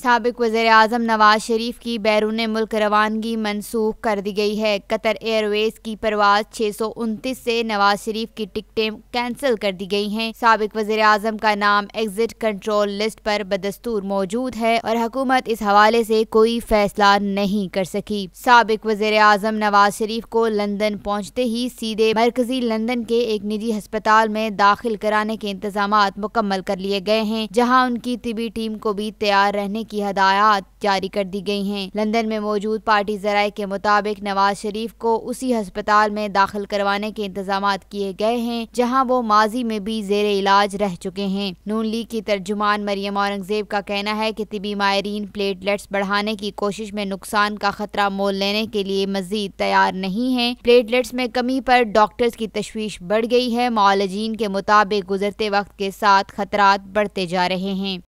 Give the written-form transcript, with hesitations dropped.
साबिक वज़ीर-ए-आज़म नवाज शरीफ की बैरून मुल्क रवानगी मनसूख कर दी गई है। कतर एयरवेज की परवाज़ 629 से नवाज शरीफ की टिकटें कैंसिल कर दी गई हैं। साबिक वज़ीर-ए-आज़म का नाम एग्जिट कंट्रोल लिस्ट पर बदस्तूर मौजूद है और हुकूमत इस हवाले से कोई फैसला नहीं कर सकी। साबिक वज़ीर-ए-आज़म नवाज शरीफ को लंदन पहुँचते ही सीधे मरकजी लंदन के एक निजी अस्पताल में दाखिल कराने के इंतजामात मुकम्मल कर लिए गए हैं, जहाँ उनकी तिबी टीम को भी तैयार रहने की हदायत जारी कर दी गई हैं। लंदन में मौजूद पार्टी ज़राए के मुताबिक नवाज शरीफ को उसी अस्पताल में दाखिल करवाने के इंतजामात किए गए हैं जहां वो माजी में भी ज़ेर इलाज रह चुके हैं। नून लीग की तर्जुमान मरियम औरंगजेब का कहना है कि तिबी माहिरीन प्लेटलेट्स बढ़ाने की कोशिश में नुकसान का खतरा मोल लेने के लिए मजीद तैयार नहीं है। प्लेटलेट्स में कमी पर डॉक्टर्स की तशवीश बढ़ गई है। मौलजीन के मुताबिक गुजरते वक्त के साथ खतरात बढ़ते जा रहे हैं।